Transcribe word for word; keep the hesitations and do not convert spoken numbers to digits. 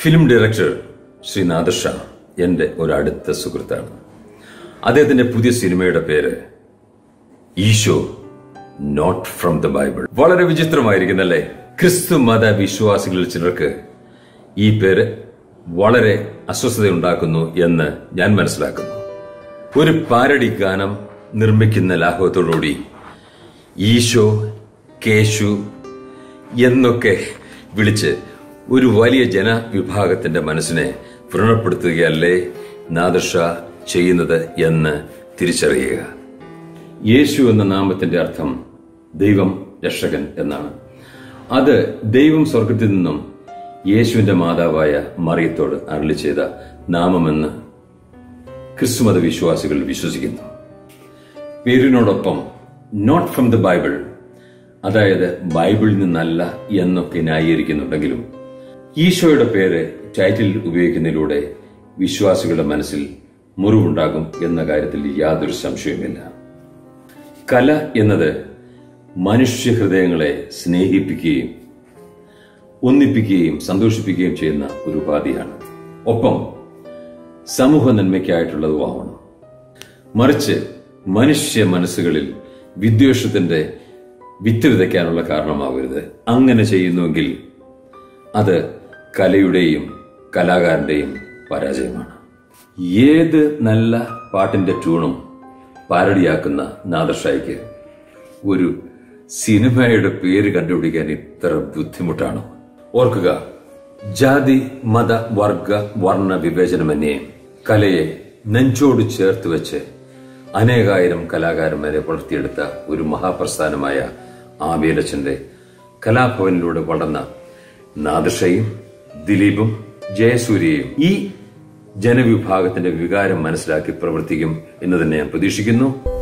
Film director Shri Nadir Shah എന്റെ ഒരു അടുത്ത സുഹൃത്താണ്. അദ്ദേഹത്തിന്റെ പുതിയ സിനിമയുടെ പേര് Eesho not from the bible. വളരെ വിചിത്രമായിരിക്കുന്നല്ലേ? ക്രിസ്തു മത വിശ്വാസികളിൽ ചിലർക്ക് ഈ പേര് വളരെ അസ്വസ്ഥതയുണ്ടാക്കുന്നു എന്ന് ഞാൻ മനസ്സിലാക്കുന്നു. ഒരു പാരഡി ഗാനം നിർമ്മിക്കുന്ന ലാഘവത്തോടുകൂടി ഈശോ, കേശു എന്നൊക്കെ വിളിച്ച് ഒരു വലിയ ജനവിഭാഗത്തിന്റെ മനസ്സിനെ വ്രണപ്പെടുത്തുകയല്ലേ നാദർ ഷാ ചെയ്യുന്നത് എന്ന് തിരിച്ചറിയുക. യേശു എന്ന നാമത്തിന്റെ അർത്ഥം ദൈവം രക്ഷകൻ എന്നാണ്. അത് ദൈവം സ്വർഗത്തിൽ നിന്നും യേശുവിന്റെ മാതാവായ മറിയത്തോട് അരുളി ചെയ്ത നാമമെന്ന് ക്രിസ്തുമത വിശ്വാസികൾ വിശ്വസിക്കുന്നു. പേരിനോടൊപ്പം നോട്ട് ഫ്രം ദ ബൈബിൾ, അതായത് ബൈബിളിൽ നിന്നല്ല എന്നൊക്കെ ന്യായീകരിക്കുന്നുണ്ടെങ്കിലും ഈശോയുടെ പേര് ടൈറ്റിൽ ഉപയോഗിക്കുന്നതിലൂടെ വിശ്വാസികളുടെ മനസ്സിൽ മുറിവുണ്ടാകും എന്ന കാര്യത്തിൽ യാതൊരു സംശയവുമില്ല. കല എന്നത് മനുഷ്യ ഹൃദയങ്ങളെ സ്നേഹിപ്പിക്കുകയും ഒന്നിപ്പിക്കുകയും സന്തോഷിപ്പിക്കുകയും ചെയ്യുന്ന ഒരു ഉപാധിയാണ്. ഒപ്പം സമൂഹ നന്മയ്ക്കായിട്ടുള്ളതുമാവണം. മറിച്ച് മനുഷ്യ മനസ്സുകളിൽ വിദ്വേഷത്തിന്റെ വിത്ത് വിതയ്ക്കാനുള്ള കാരണമാവരുത്. അങ്ങനെ ചെയ്യുന്നുവെങ്കിൽ അത് കലയുടെയും കലാകാരന്റെയും പരാജയമാണ്. ഏത് നല്ല പാട്ടിന്റെ ട്യൂണും പാരഡിയാക്കുന്ന നാദർ ഷായ്ക്ക് ഒരു സിനിമയുടെ പേര് കണ്ടുപിടിക്കാൻ ഇത്ര ബുദ്ധിമുട്ടാണ്. ഓർക്കുക, ജാതി മത വർഗ വർണ്ണ വിവേചനമന്യേ കലയെ നെഞ്ചോട് ചേർത്ത് വെച്ച് അനേകായിരം കലാകാരന്മാരെ വളർത്തിയെടുത്ത ഒരു മഹാപ്രസ്ഥാനമായ ആബേലച്ചന്റെ കലാഭവനിലൂടെ വളർന്ന നാദർ ഷായും ദിലീപും ജയസൂര്യയും ഈ ജനവിഭാഗത്തിന്റെ വികാരം മനസ്സിലാക്കി പ്രവർത്തിക്കും എന്ന് തന്നെ ഞാൻ പ്രതീക്ഷിക്കുന്നു.